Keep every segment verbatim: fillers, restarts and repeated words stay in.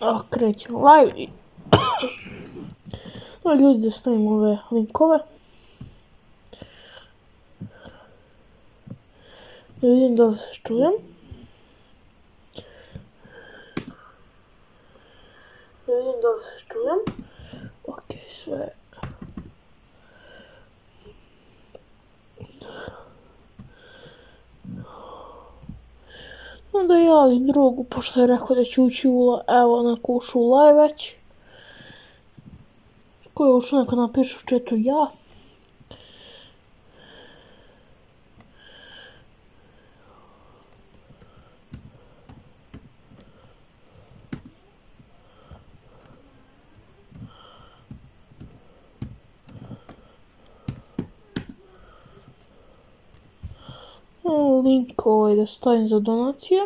A, krećemo live i no, ljudi da stavim ove linkove. Da vidim da li se čujem. Da vidim da li se čujem. Ok, sve. Onda javim drugu, pošto je rekao da će ući u live. Evo, neko ušao u live već. Ko je ušao, neka napiše u chatu ja. Link ovaj da stavim za donacije.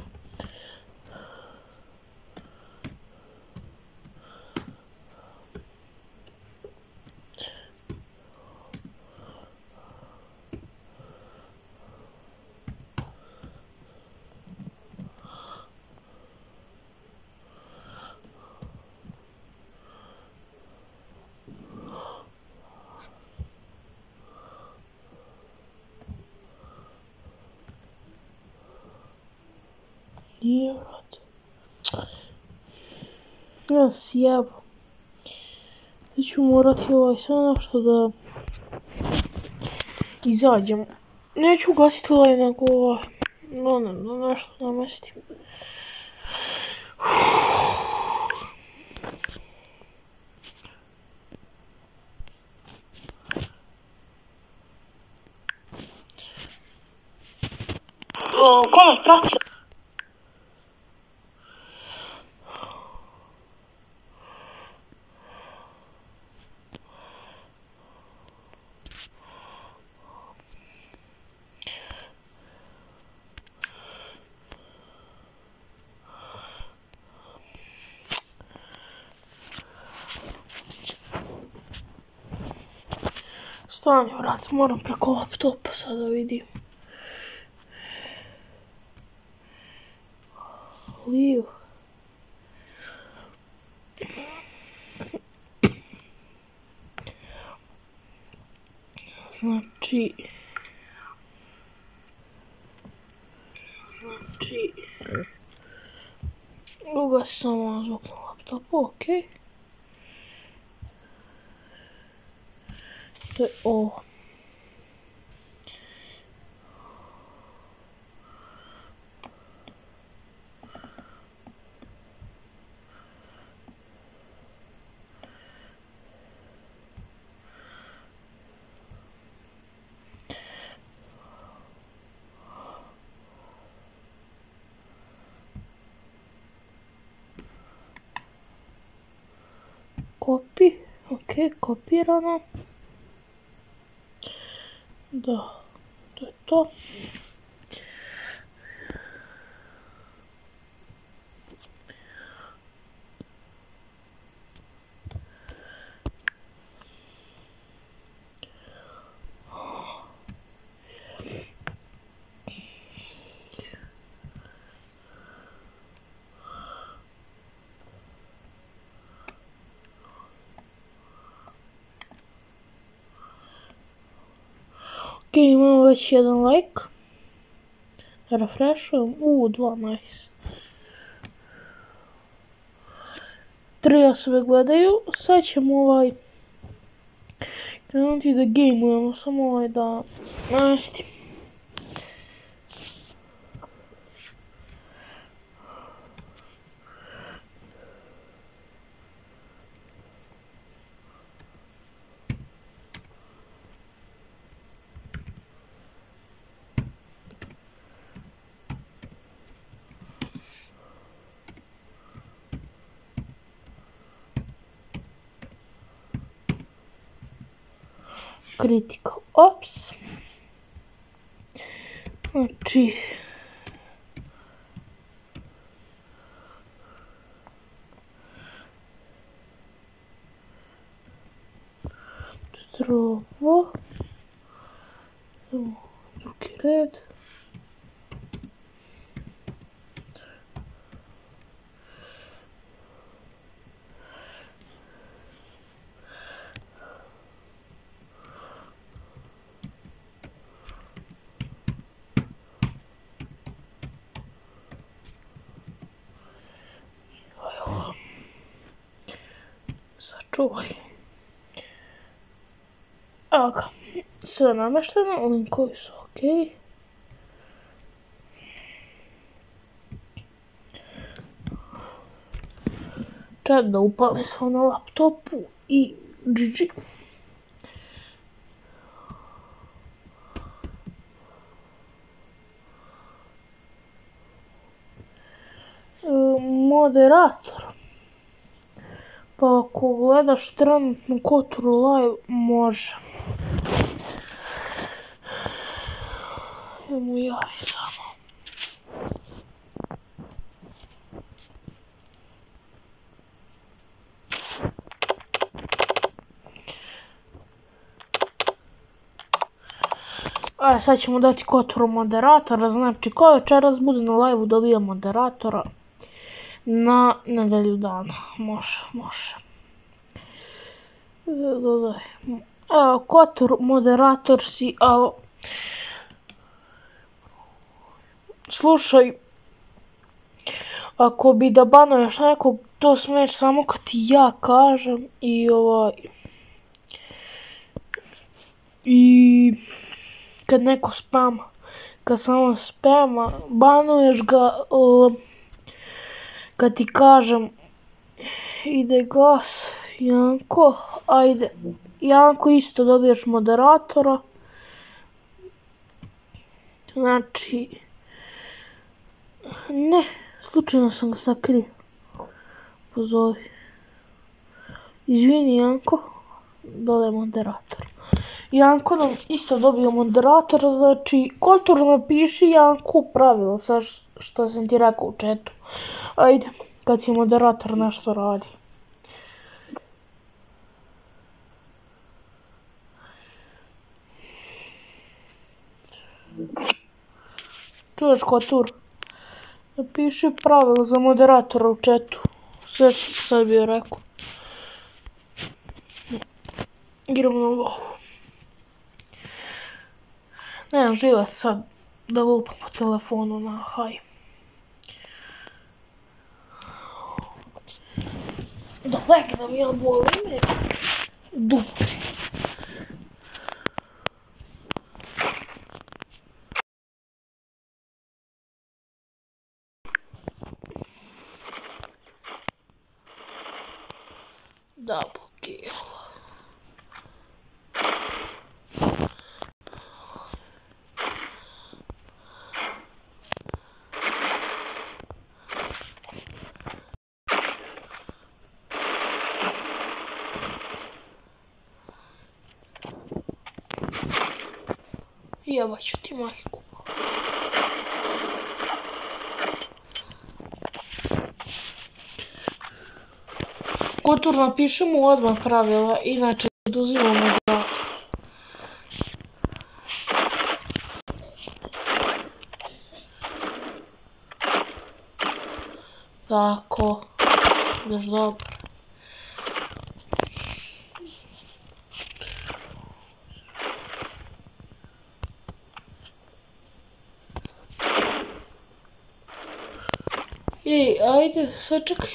Nije, vrati. Ja sjebo. Ja ću morati ovaj sad nešto da izađem. Neću ugasiti ovaj, nego ovaj. No, ne, da nešto namestim. Ko me prati? Stani, vrat, moram preko laptopa sad da vidim. Liv. Znači... Znači... Ugas samo zvuk na laptopu, okej. To je ovo. Copy, ok, kopirano. Da, to je to. Ok, imamo već jedan like. Refreshujem. Uuu, dva, nice. Tri osobe gledaju. Sad ćemo ovaj... krenuti da gamujemo, samo ovaj da namestim. Critical Ops. Znači... Drovo. Drugi red. Sačuvaj. Evo ga, sve namešteno, linkovi su okej. Ček da upalim samo na laptopu i G G. Moderator. Pa ako gledaš trenutno Koturu live, može. Evo mu javi samo. A sad ćemo dati Koturu moderatora, znači ko večeras bude na live-u dobija moderatora na nedelju dana. Može, može. Evo, Kotur, moderator si, a... Slušaj, ako bi da banuješ nekog, to smiješ samo kad ti ja kažem i ovaj... I... Kad neko spama, kad samo spama, banuješ ga, uh, kad ti kažem, ide gas, Janko, ajde, Janko isto dobiješ moderatora, znači, ne, slučajno sam ga sakrio, pozovi, izvini Janko, dodaj moderator. Janko nam isto dobio moderatora, znači Kotur napiši Janku pravilo, sad što sam ti rekao u chatu. Ajde, kad si moderator nešto radi. Čuješ Kotur? Napiši pravilo za moderatora u chatu. Sve što sam sad bio rekao. Idemo na lovu. Nemam živac sad da lupam po telefonu na haj. Da legnem, ja boli me dupe. Double kill. Jebaću ti majku. Kotur napiši mu odmah pravila, inače oduzimamo moderator. Tako, ideš dobro. Ej, ajde, sačekaj.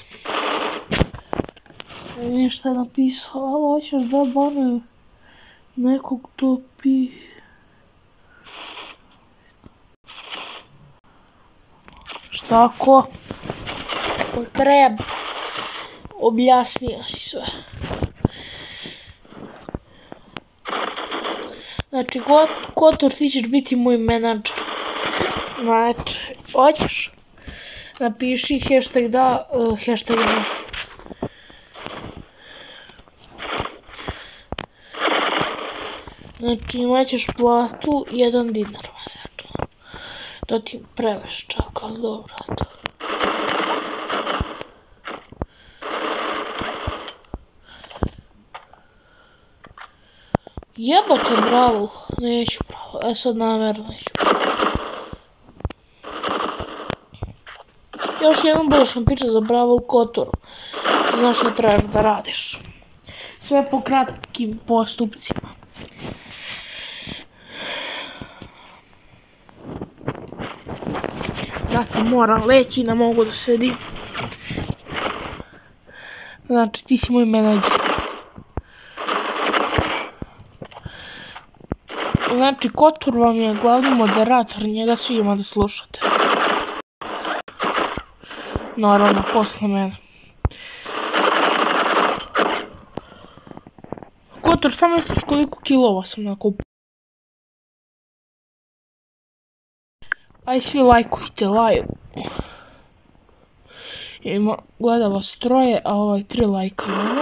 Nešto je napisao, ali hoćeš da banuju nekog topi. Šta ko? Ako treba. Objasnio si sve. Znači, Kotor, ti ćeš biti moj menadžer. Znači, hoćeš? Napiši hashtag da, uh, hashtag da. Znači imat ćeš platu jedan dinar. To ti preveš čak, ali dobro to. Jebote bravo, neću bravo, e sad namjerno neću. Još jednom budeš napičat za bravo u Kotoru. Znaš što trebaš da radiš. Sve po kratkim postupcima. Dakle, moram leći, ne mogu da sedim. Znači, ti si moj menadžer. Znači, Kotur vam je glavni moderator, njega svi ima da slušate. Naravno, posle mene. Kotur, šta misliš koliko kilova sam nakupio? Aj svi lajkujte live. Ima, gleda vas troje, a ovaj tri lajka imamo.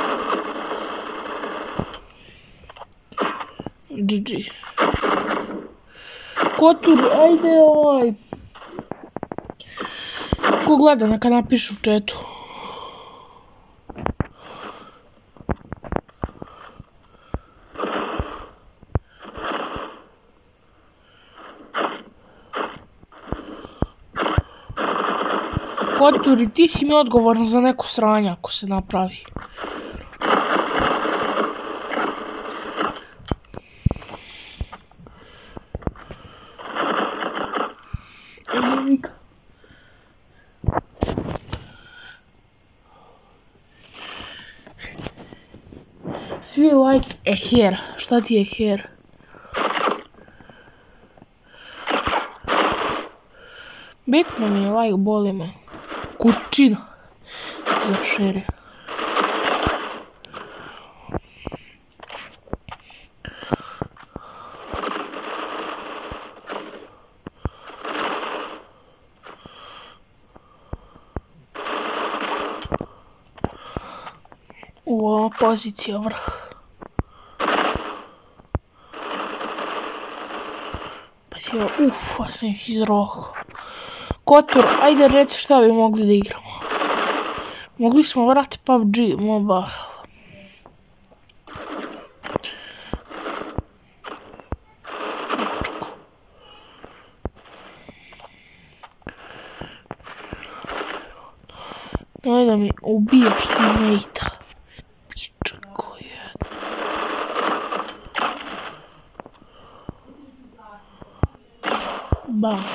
G G. Kotur, ajde ovaj. Ko gleda, neka napiše u chatu. Kotur, i ti si mi odgovoran za neku sranje ako se napravi. Svi like a hair. Šta ti je hair? Bitno mi je like, boli me. Kurčina. Za šere. Ova pozicija vrh. Pa si ja, uff, ja sam ih izrohao. Kotur, ajde reci šta bi mogli da igramo. Mogli smo vrati P U B G Mobile. Daj da mi ubiješ teammate-a. Piča koja. Bam.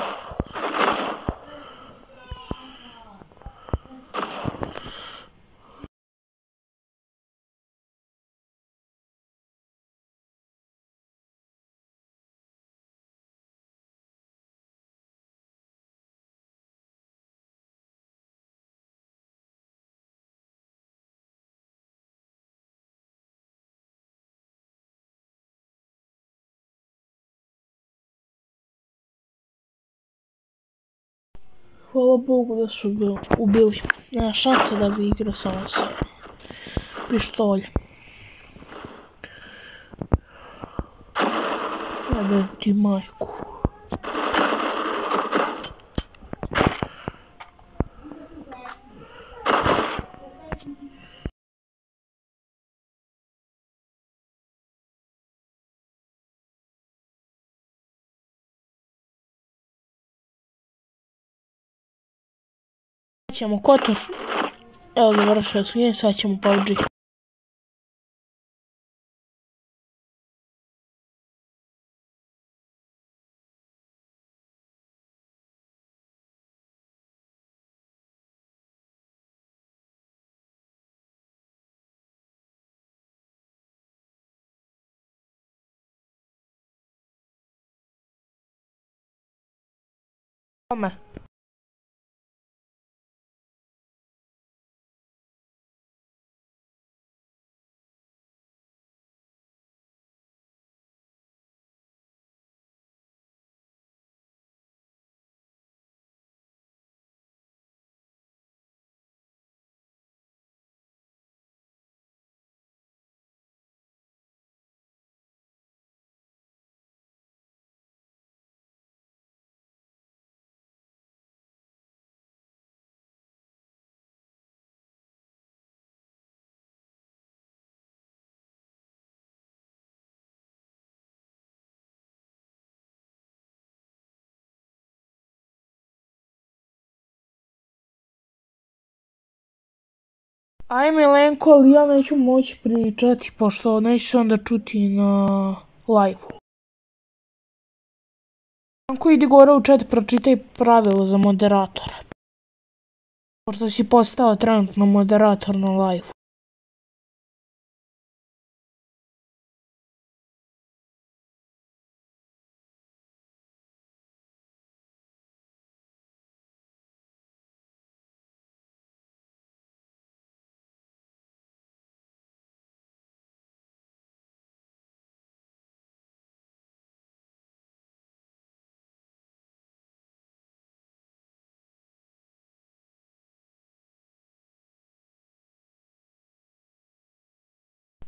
Hvala Bogu da su ga ubili. Nema šanse da bi igrao samo sa pištoljem. Jebem ti majku. Sad ćemo Kotur. Evo završio sam, sad ćemo P U B G. Kome? Aj Milenko, ali ja neću moći pričati, pošto neću se onda čuti na live-u. Milenko, idi gore u chat, pročitaj pravila za moderatora. Pošto si postao trenutno moderator na live-u.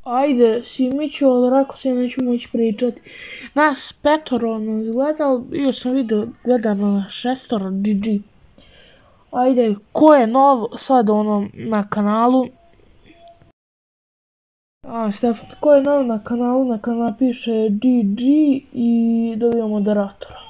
Ajde, Simiću, ali rekao sam neću moći pričati. Nas petoro nas gledali, još sam vidio gledano na šestoro, G G. Ajde, ko je nov sad ono na kanalu? A, Stefan, ko je nov na kanalu, neka napiše G G i dobio moderatora.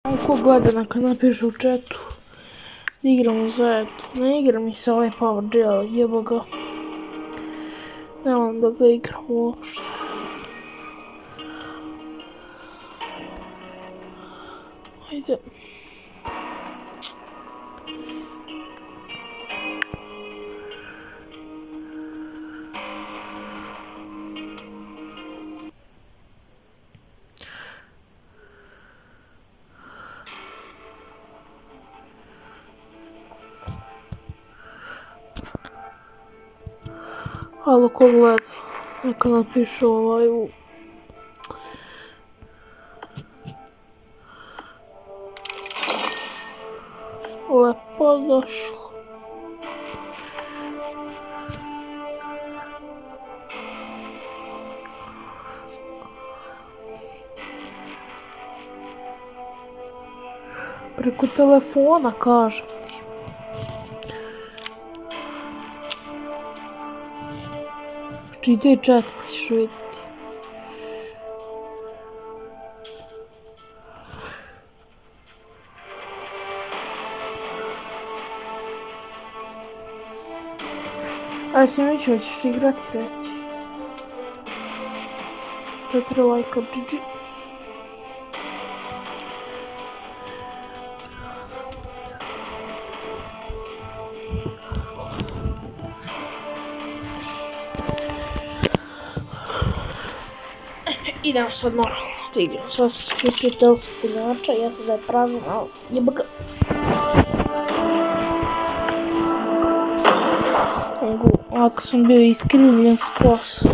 Ko gleda neka napiše u chatu. Igramo zajedno. Ne igra mi se ovaj Power Gel, jeba ga. Ne volim da ga igram uopšte. Ajde. Halo, ko gleda, neka napiše ovaj u... Lepo došlo. Preko telefona, kažem ti. Čitaj chat pa ćeš vidjeti. Ajde se mi ćeš igrati, reci. Četiri lajka, dži dži. Idemo sad normalno da igram. Sad sam sključio telsa punjača, ja sam da je prazan, ali jeba ga. Ako sam bio iskrivljen skroz.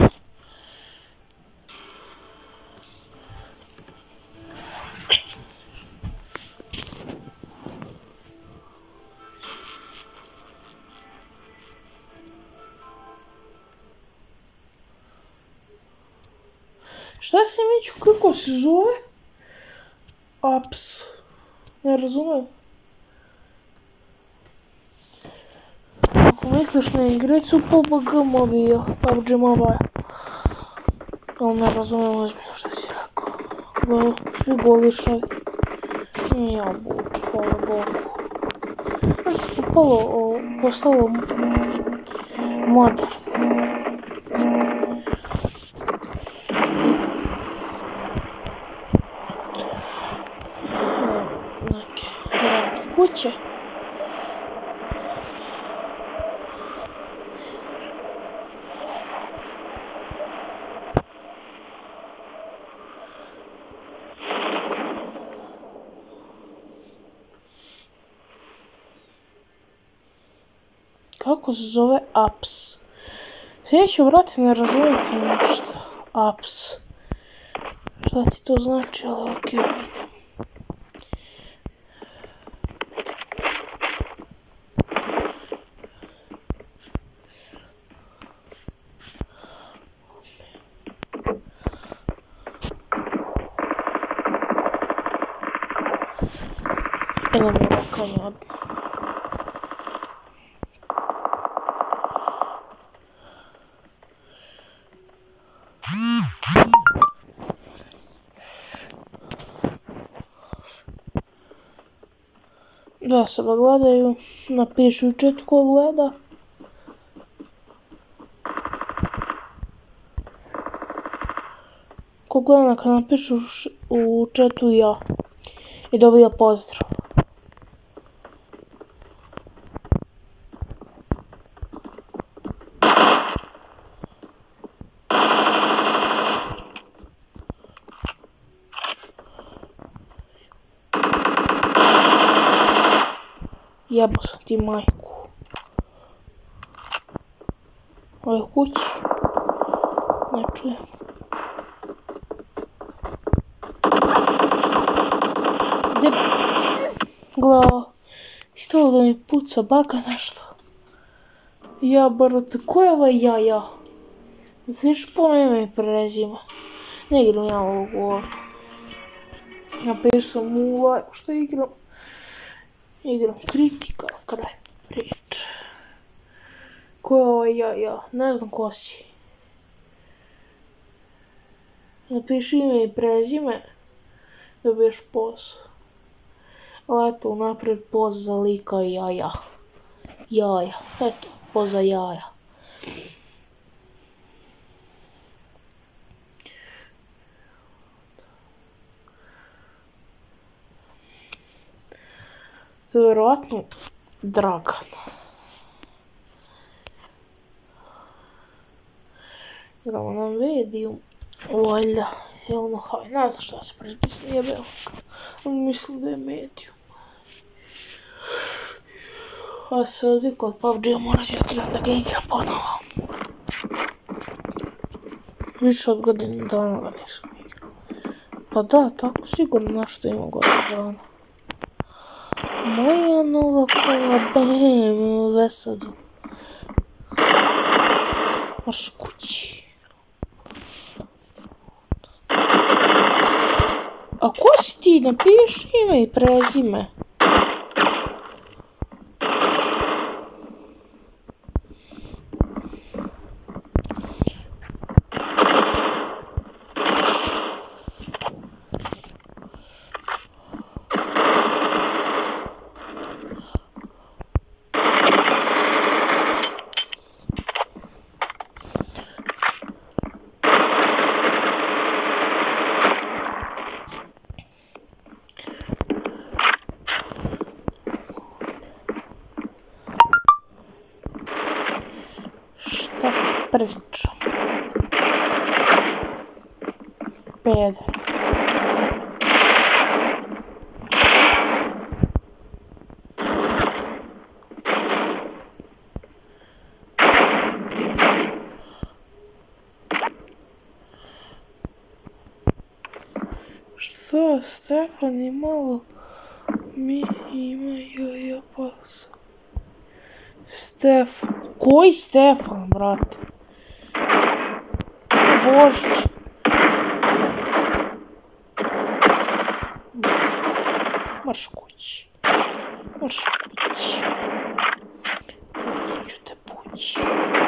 Šta se Miću, kako se zove? Apps. Ne razumijem. Ako misliš na igricu, P U B G Mobile, P U B G Mobile. Ali ne razumijem ozbiljno što si rekao. Gledaj, svi golišavi. Ja buču, hvala Bogu. Možda je popalo, postalo modern. Kuće. Kako se zove apps? Sljedeću, brate, ne razumijete ništa. Apps. Šta ti to znači, ali okej, ajde. Idemo rakanje odmah. Da se ba gledaju, napiši u chat ko gleda. Ko gleda neka napiši u chatu ja. I dobija pozdrav. Jebo sam ti majku. Ovo je u kući. Ne čujem. Gdje? Gleda. Htjela da mi puca baka nešto. Ja, brate, ko je ovaj jaja? Sviš po ime i prezime. Ne igram ja ovo govor. Napiš sam u live, što igram? Igram kritika, kraj priče. Ko je ovaj jaja? Ne znam ko si. Napiši ime i prezime. Dobiješ posao. Eto, naprijed poz za lika i jaja. Jaja, eto, poz za jaja. To je vjerojatno Dragan. Idemo na Medium. Valjda. Je ono haj, ne znam šta se pritisne, jebeo. On misli da je Medium. A sad vi kod P U B G-a morat ću da ga igram ponovo. Više od godinu dana ga nisam igrao. Pa da, tako sigurno nešto ima godinu dana. Moja nova kola B M W sad. Marš kući. A ko si ti? Napiši ime i prezime. Šta ti pričam? Peder. Šta, Stefan i malo mi imaju ja pasa. Stefan. Koji Stefan, brate? Božić. Marš kući. Marš kući. Možda ću te pući.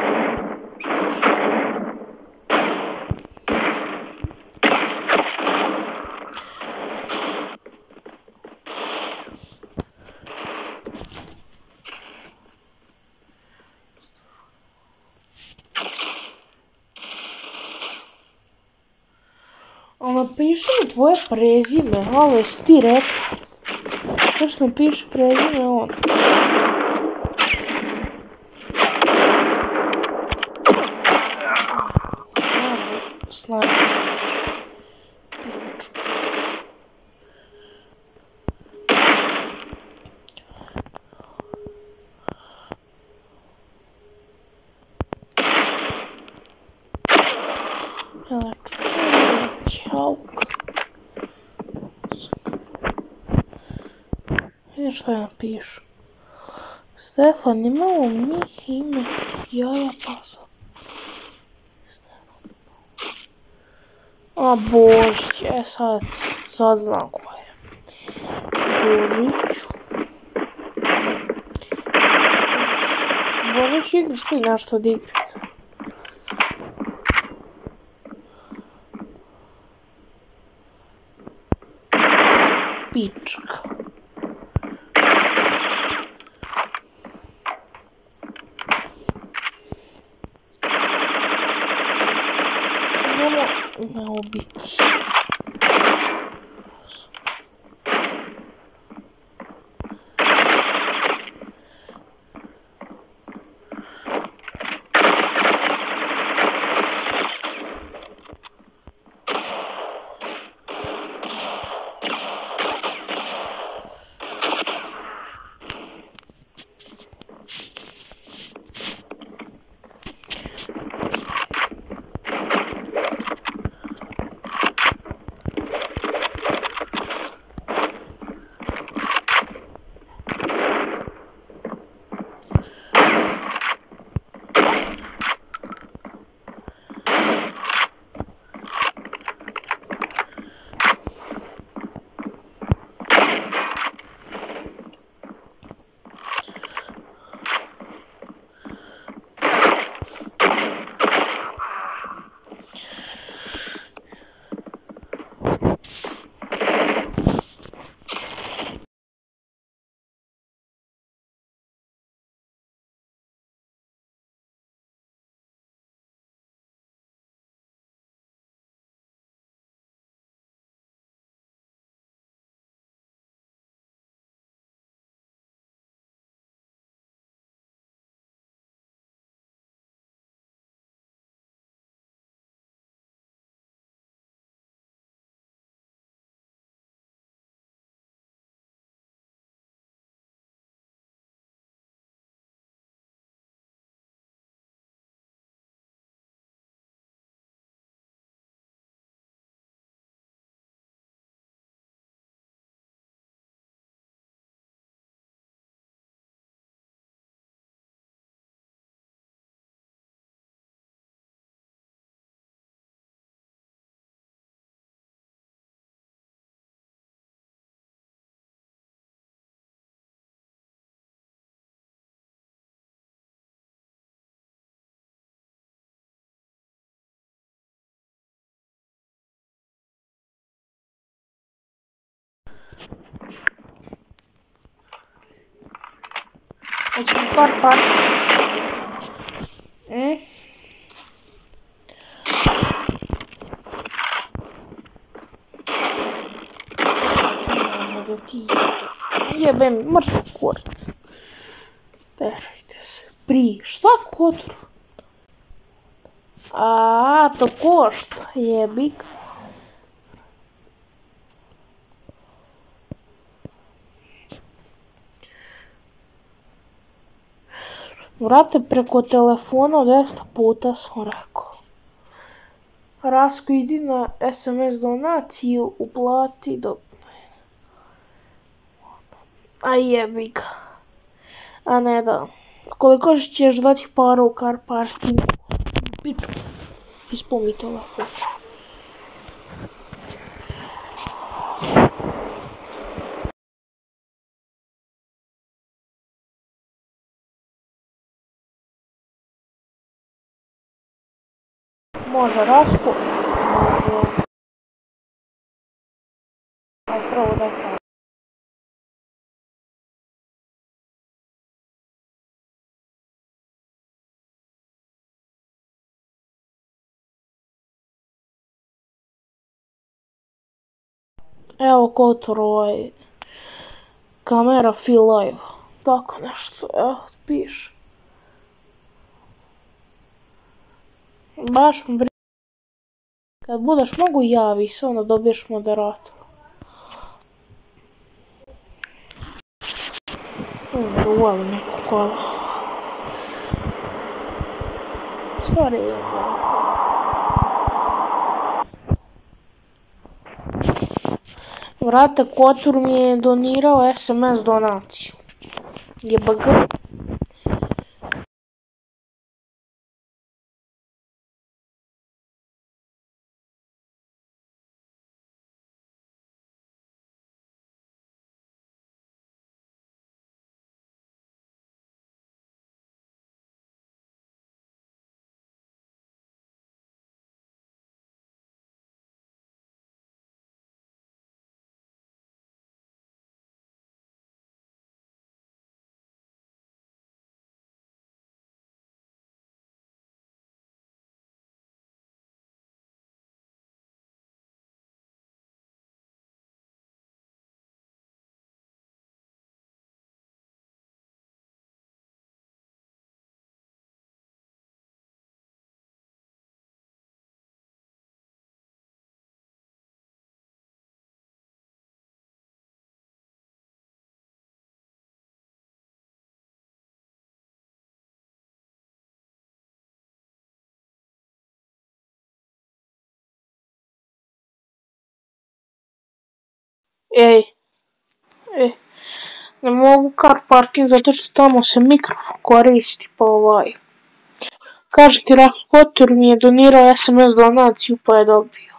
A napiši mi tvoje prezime, ali jesi ti retard. Zašto napiši prezime on? Snažno, snažno. Piču. Jel' čučuje, čauk. Vidim što ja napišu. Stefan, imamo mi ime jaja pasa. A Božić, e sad, sad znam ko je. Božiću. Božić, igraš ti nešto od igrica. Pička. Idemo me ubiti. Hoćemo car park. Mm? Da ti jebem, mrš u kurac. Terajte se. Pri, šta Kotor? A, to košta, jebik. Vrate, preko telefona dvesta puta sam rekao. Rasko, idi na es em es donaciju, uplati do... A jebi ga. A ne da. Koliko ćeš dati para u car parkingu? Piču. Ispomni telefon. Može Rasko. Može. Aj prvo daj para. Evo Kotor, ovaj... Kamera Feel Live. Tako nešto, evo, piše. Baš mi briga. Kad budeš mogu javi se, onda dobiješ moderator. Da uvalim neko kola. Stvari idem. Vrate, Kotor mi je donirao es em es donaciju. Jebg. Ej. Ej. Ne mogu car parking zato što tamo se mikrofon koristi, pa ovaj. Kaže ti Rasko, Kotor mi je donirao es em es donaciju, pa je dobio.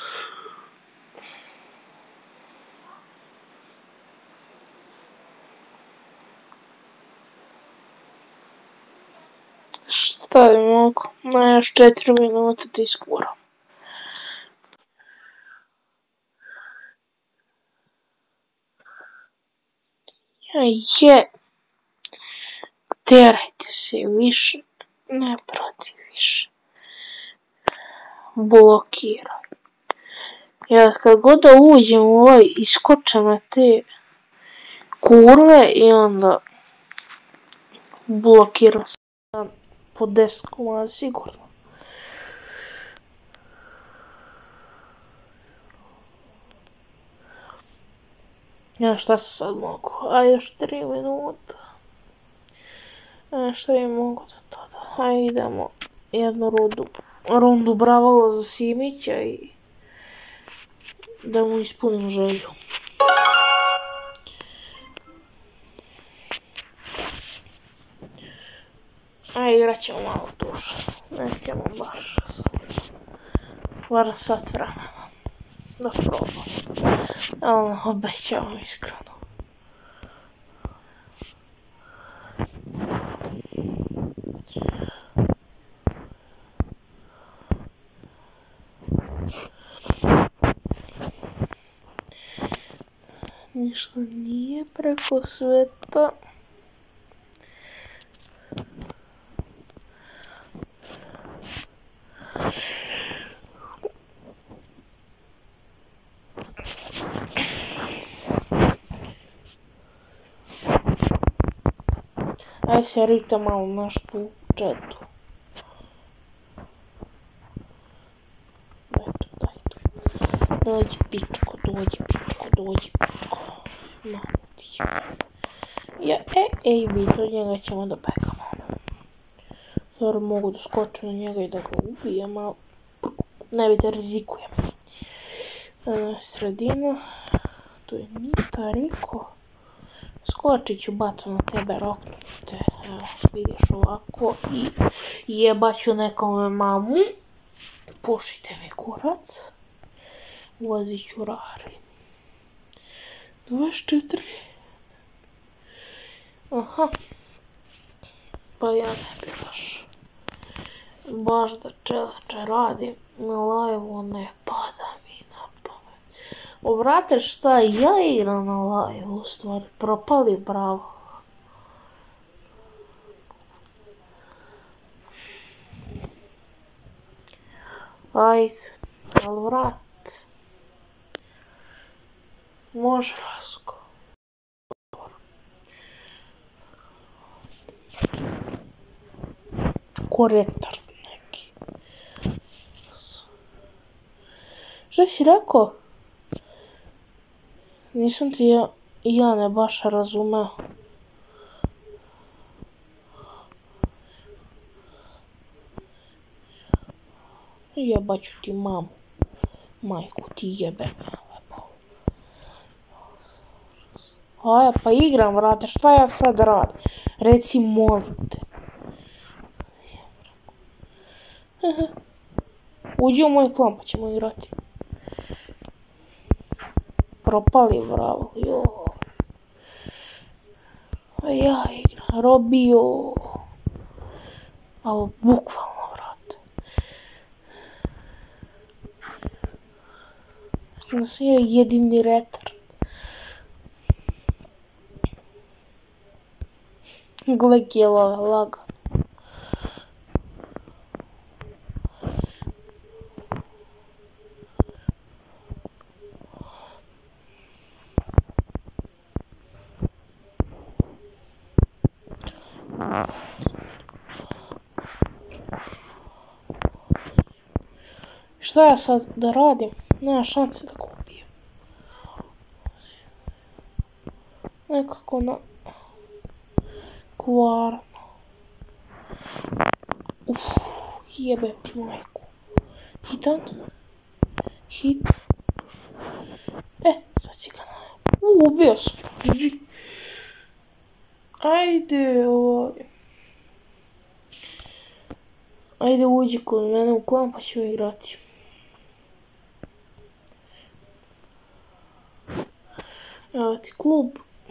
Šta je mogu? Na još četiri minuta ti skuram. Je. Terajte se više. Ne prati više. Blokiraj. Ja kad god da uđem u ovaj, iskoče me te kurve i onda blokira se po deset komada sigurno. Ja šta se sad mogu? A još tri minuta. A šta je mogu do tada? A idemo jednu rundu, rundu Bravula za Simića i da mu ispunim želju. A igrat ćemo malo duže. Nećemo baš sad. Bar sat vremena. Da probam. Ali obećavam iskreno. Ništa nije preko sveta. Aj se rita malo nešto u četu. Daj tu, daj tu. Dođi pičko, dođi pičko, dođi pičko. Malo ti. Ja, e, ej, bit, od njega ćemo da pekamo. Zar mogu da skočim na njega i da ga ubijem, ali ne bi da rizikujem. Sredina. Tu je Nita, Riko. Skočit ću, bacu na tebe, roknut ću te, evo, vidiš ovako i jebaću nekome mamu. Pušite mi kurac. Uvozit ću rari. dvadeset četiri. Aha. Pa ja ne bi baš. Baš da čeleče radim na live-u, ne pada mi na pamet. Obrate šta ja igram na live-u, u stvari, propali bravo. Ajde, ali vrat. Može Rasko. Ko retard neki. Šta si rekao? Nisam ti ja, ja ne baš razumeo. Jebaću ti mamu. Majku ti jebem. Aja, pa igram, vrate, šta ja sad radim? Reci, molim te. Uđi u moj klan pa ćemo igrati. Propali, bravo, joj. A ja igram, robio. Ali bukvalno, vrate. Sam sam jedini retard. Gle kilove, laga. Šta ja sad da radim? Nema šanse da kupijem. Nekako na... Kvarno. Uff, jebem ti majku. Hitan. Hit. E, sad si ga najem. Uuu, ubio sam. Ajde, ovaj. Ajde, uđi kod mene u klan pa ću igrati. Evo ti klub.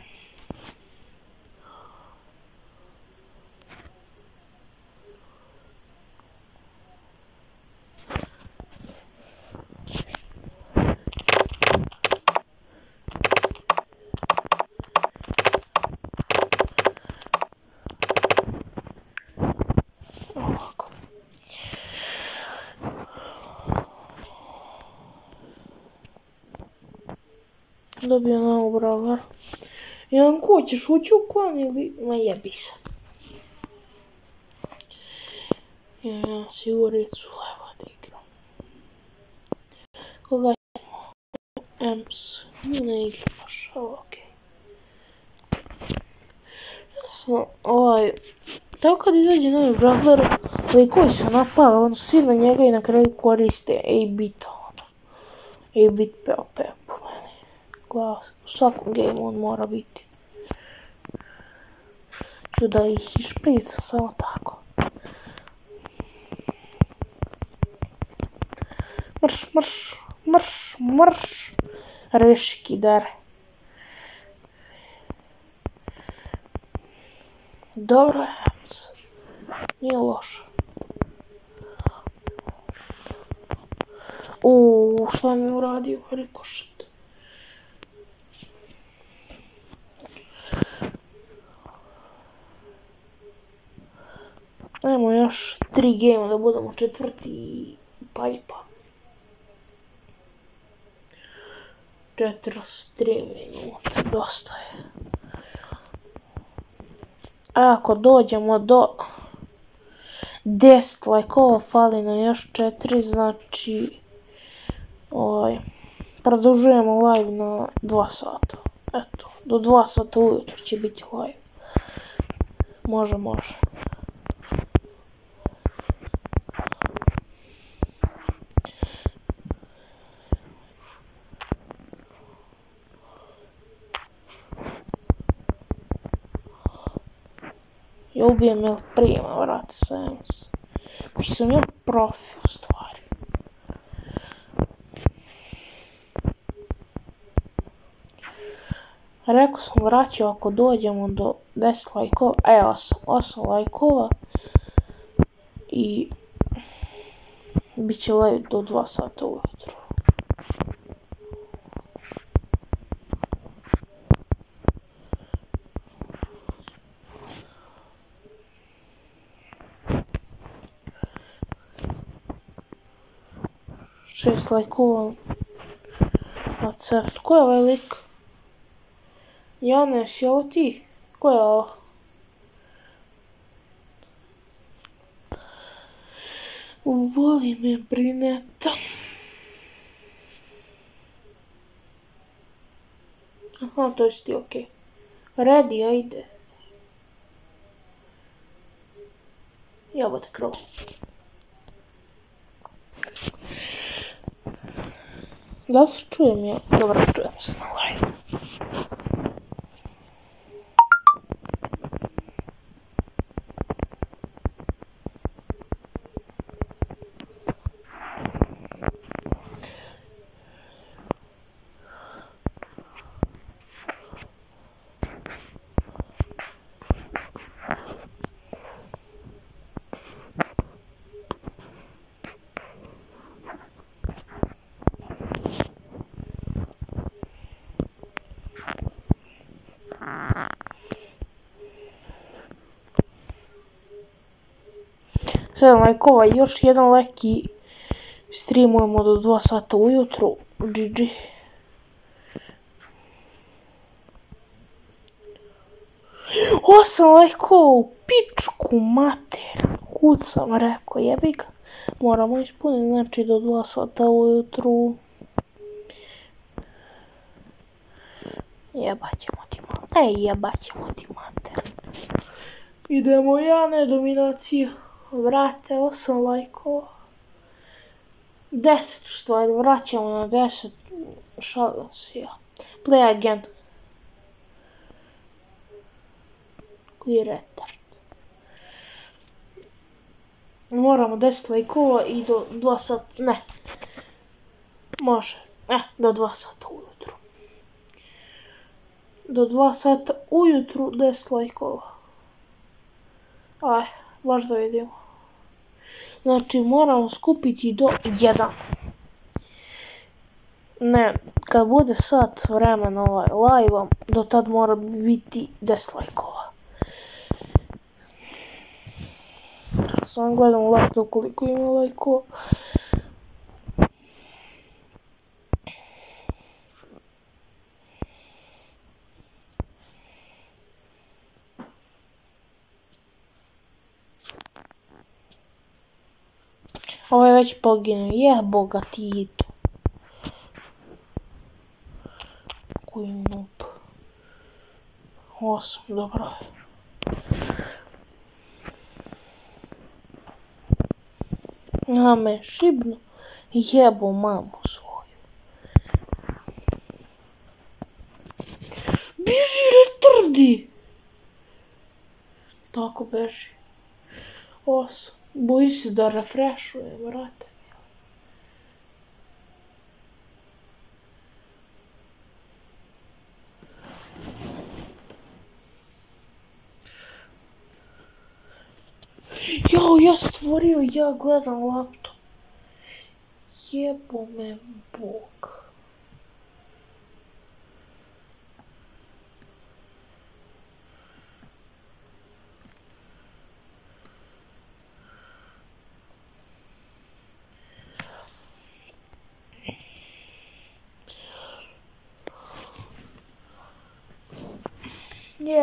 Dobio novu bravar. Janko, ćeš ući u klan ili... Ma jebi se. Ja siguricu leva da igram. Koga ćemo? Ems. Ne igram baš, ali okej. Jasno, ovaj... Tako kad izađe novi bravar, likovi se napale, ono svi na njega i na kraju koriste A-bita. A-bit P O P po meni. Glas, u svakom gameu on mora biti. Ću da ih išpricam samo tako. Mrš, mrš, mrš, mrš. Reši kidare. Dobro je, nije loše. Uuu, šta mi je uradio rikošet? Ajmo još tri gejma da budemo četvrti i paljpa. četrdeset tri minute, dosta je. A ako dođemo do deset lajkova, fali nam još četiri, znači ovaj, produžujemo live na dva sata. Eto, do dva sata ujutro će biti live. Može, može. Ja ubijem El Prima, vrati se Ems. Ko sam ja profi u stvari. Rekao sam vraćao ako dođemo do deset lajkova, e osam, osam lajkova i bit će live do dva sata ujutro. šest lajkova na cert. Ko je ovaj lik? Janes, je ovo ti? Ko je ovo? Voli me Brineta. Aha, to je ti okej. Ready, ajde. Jebote krov. Da li se čujem ja? Dobro, čujem se na live. sedam lajkova, još jedan lajk i streamujemo do dva sata ujutru. G G. osam lajkova u pičku mater. Kud sam rekao, jebi ga. Moramo ispuniti, znači do dva sata ujutru. Jebat ćemo ti mater. Ej, jebat ćemo ti mater. Idemo, Jane, dominacija. Vrate, osam lajkova. deset u stvari, vraćamo na deset. Šalim se ja. Play again. Koji retard. Moramo deset lajkova i do dva sata, ne. Može, eh, do dva sata ujutru. Do dva sata ujutru deset lajkova. Aj, baš da vidimo. Znači, moramo skupiti do jedan. Ne, kad bude sat vremena ovaj live, do tad mora biti deset lajkova. Sam gledam u laptop koliko ima lajkova. Ovo je već poginuo, jebo ga Tito. Koji noob. Osam, dobro je. Na me šibno, jebo mamu svoju. Biži retardi! Tako beži. Osam. Boji se da refrešuje, brate. Jo, ja stvorio, ja gledam laptop. Jebo me Bog.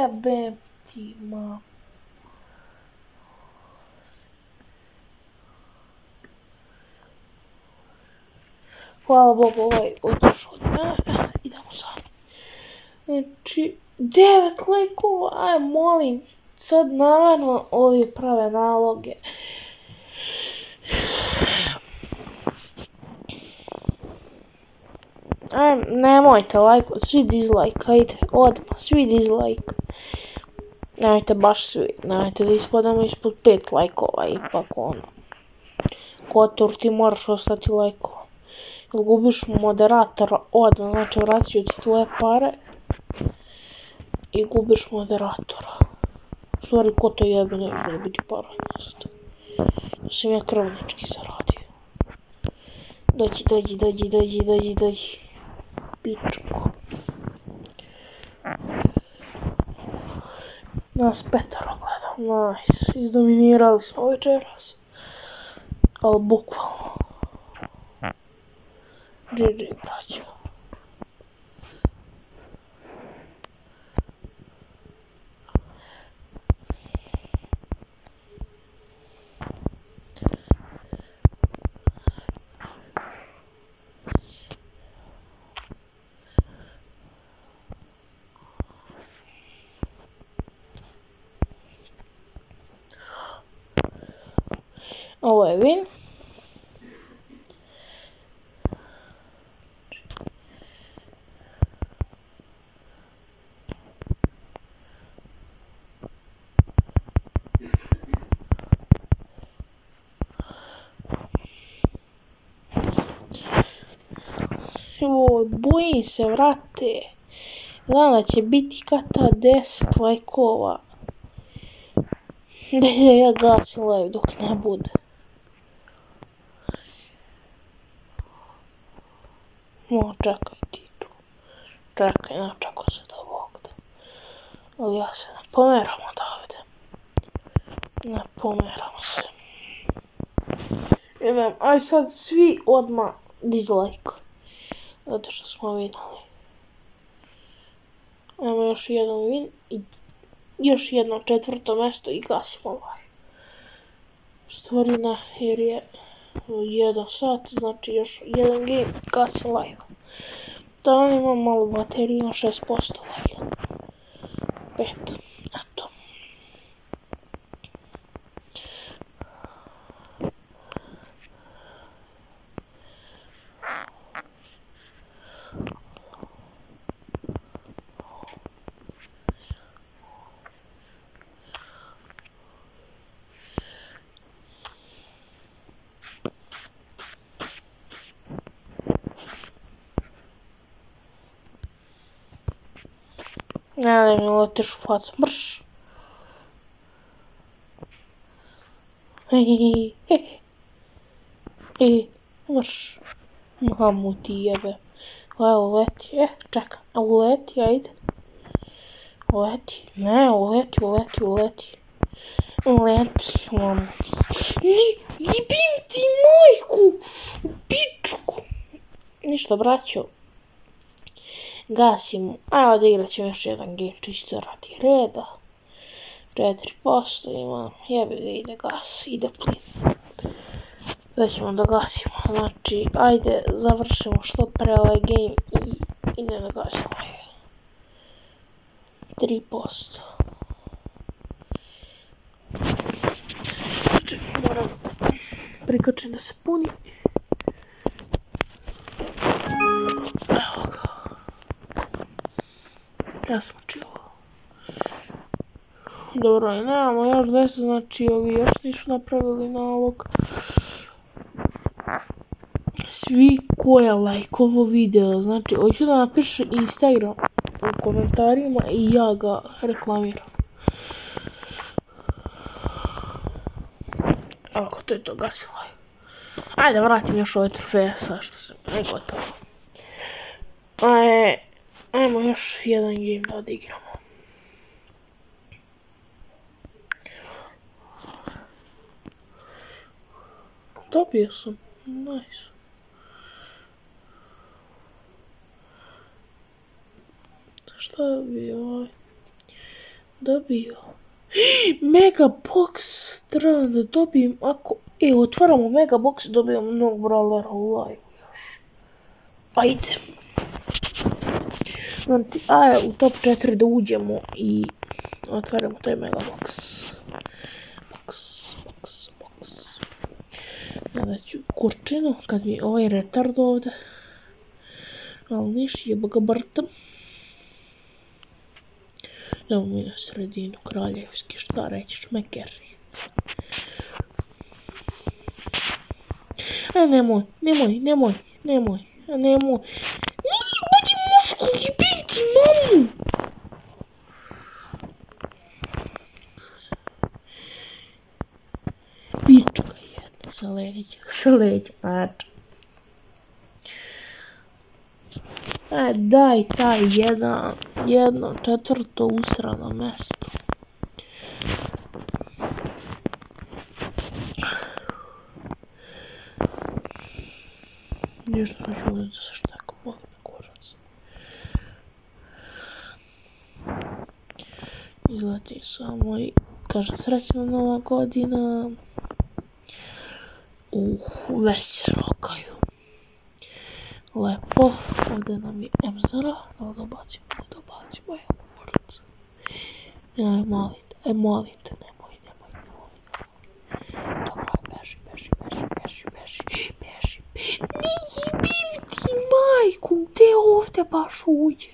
jebem ti, ma. Hvala Bogu, ovaj otišao od mene. Idemo sad. Znači, devet lajkova, aj molim. Sad naravno ovi prave naloge. Aj, nemojte lajkovat, svi dizlajkajte, odmah, svi dizlajk. Nemojte baš svi, nemojte da ispadamo ispod pet lajkova, ipak ono. Kotor, ti moraš ostati lajkova. Jel gubiš moderatora odmah, znači vratit ću ti tvoje pare. I gubiš moderatora. U stvari, ko to jebe, neće da biti para nazad. Da sam ja krvnički zaradio. Dođi, dođi, dođi, dođi, dođi, dođi. Pičko. Nas petero gledam, nice. Izdominirali smo večeras. Ali bukvalno. G G, braćo. Ovo je win. Joj, bojim se, vrate. Znam da će biti kata deset lajkova. Da ja gasim live dok ne bude. No, čekaj ti tu. Čekaj, načekao se da Bog da. Ali ja se ne pomeram odavde. Ne pomeram se. Idem, aj sad svi odmah dislike. Zato što smo vidjeli. Ajmo još jedan win i još jedno četvrto mjesto i gasimo ovaj. U stvari ne, jer je jedan sat, znači još jedan game i gasim live. Da on ima malo baterije, ima šest posto live. pet, eto. Ne, da mi letiš u facu, mrš. Hehehe, hehehe, mrš. Mamu ti jebe. Evo, leti, eh, čekaj, uleti, ajde. Uleti, ne, uleti, uleti, uleti. Uleti, mamu ti. Ne, jebim ti majku, pičku. Ništa, braćo. Gasimo, a odigrat ćemo još jedan game čisto radi reda. četiri posto ima, jebi ga, ide gas, ide plin. Već ćemo da gasimo, znači, ajde, završimo što pre ovaj game i ide da gasimo. tri posto. Znači, moram prikačiti da se puni. Evo ga. Ja sam čilo. Dobro, nemamo još deset, znači ovi još nisu napravili nalog. Svi ko je lajkovo video, znači hoću da napiše Instagram u komentarima i ja ga reklamiram. Ako to je to, gasi live. Ajde, vratim još ove trofeje, sad što se ne gotovo. Ajde, ajmo još jedan game da odigramo. Dobio sam, nice. Šta bi ovaj? dobio. Megabox treba da dobijem ako... E, otvaramo Megabox i dobijamo mnogo brawlera u live još. Pa idem. Znači, a u top četiri da uđemo i otvaramo taj Megabox. Box, box, box. Nadat ću kurčinu kad mi ovaj retard ovde. Ali niš, jeba ga brtam. Idemo mi na sredinu, kraljevski, šta reći, šmekerice. A nemoj, nemoj, nemoj, nemoj, a nemoj. Nije, buđi mušku, jebim ti mamu! Pička jedna, sa leđa, sa leđa, znači. E, daj taj jedan, jedno četvrto usrano mesto. Ništa sam ću uzeti da se šteka, boli me kurac. Izleti samo i kaže srećna nova godina. Uh, već se rokaju. Lepo, ovdje nam je Emzara, da dobacimo, dobacimo, evo kurac. E, molim te, e, molim te, nemoj, nemoj, nemoj. Dobro, beži, beži, beži, beži, beži, beži. Ne jebim ti majku, gdje ovdje baš uđe?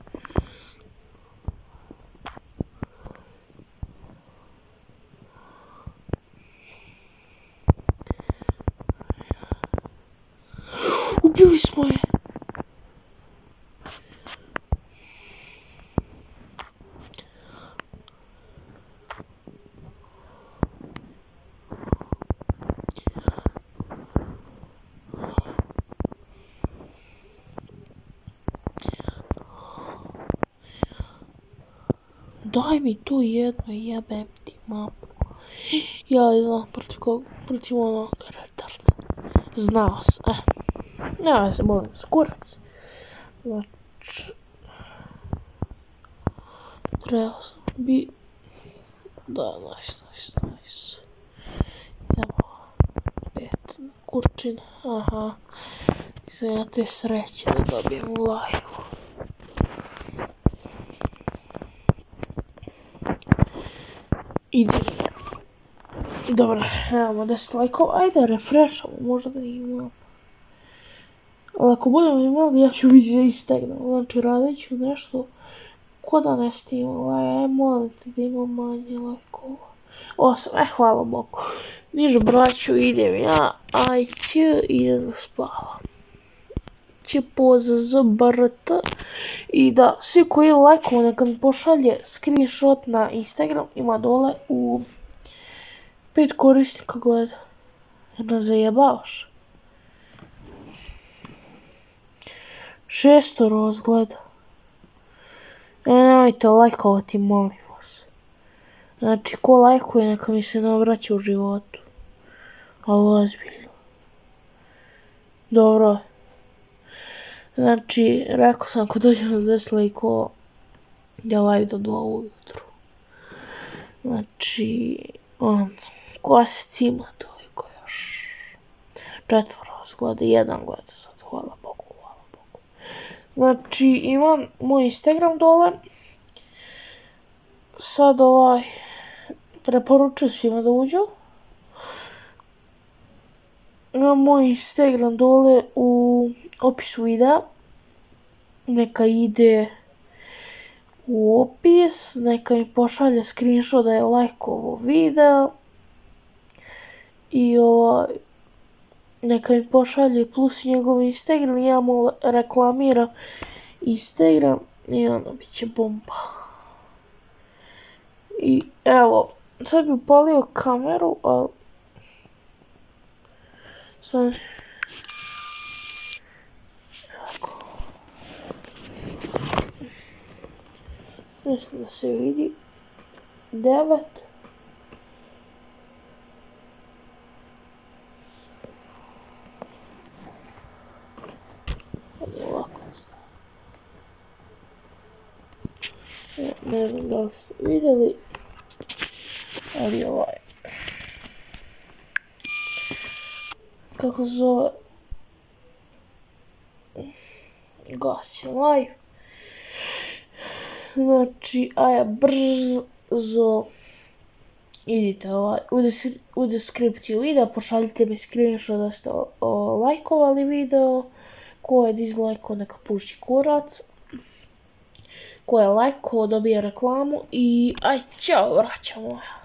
Ubili smo je. Daj mi tu jedno, jebem ti mamu. Ja znam protiv kog, protiv onog retarda. Znao sam, eh. Ja se molim skurac. Znači... Treba sam bi... Da, nice, nice, nice. Idemo. Pet kurčina, aha. Nisam ja te sreće da dobijem u live-u. Idi. Dobro, imamo deset lajkova, ajde refreshamo, možda da imam. Ali ako budemo imali, ja ću vidjeti da istegnem, znači radit ću nešto ko da ne snimam, aj molim te da imam manje lajkova. Osam, e hvala Bogu. Niže braću, idem ja, aj će, idem da spavam. Će poza z b r t i da svi koji lajkuju neka mi pošalje screenshot na Instagram, ima dole u pet korisnika gleda. Jer nas zajebavaš. Šestoro vas gleda. E, nemojte lajkovati, molim vas. Znači, ko lajkuje neka mi se ne obraća u životu. Ali ozbiljno. Dobro. Znači, rekao sam ako dođem do deset lajkova, ja live do dva ujutru. Znači, on, koja se cima toliko još? Četvoro vas gleda, jedan gleda sad, hvala Bogu, hvala Bogu. Znači, imam moj Instagram dole. Sad ovaj, preporučujem svima da uđu. Imam moj Instagram dole u opisu videa. Neka ide u opis, neka mi pošalje screenshot da je lajkovo video. I ovaj, neka mi pošalje plus njegov Instagram, ja mu reklamiram Instagram i ono bit će bomba. I evo, sad bi upalio kameru, ali... Sad... Evo. Mislim da se vidi. Devet. Ne znam da li ste vidjeli, ali ovaj, kako se zove, gasim live. Znači, aja brzo idite ovaj, u, deskri u deskripciju videa, pošaljite mi screenshot da ste o, o, lajkovali video, ko je dislajkao neka puši kurac, ko je lajkao dobije reklamu i aj, ćao, vraćamo.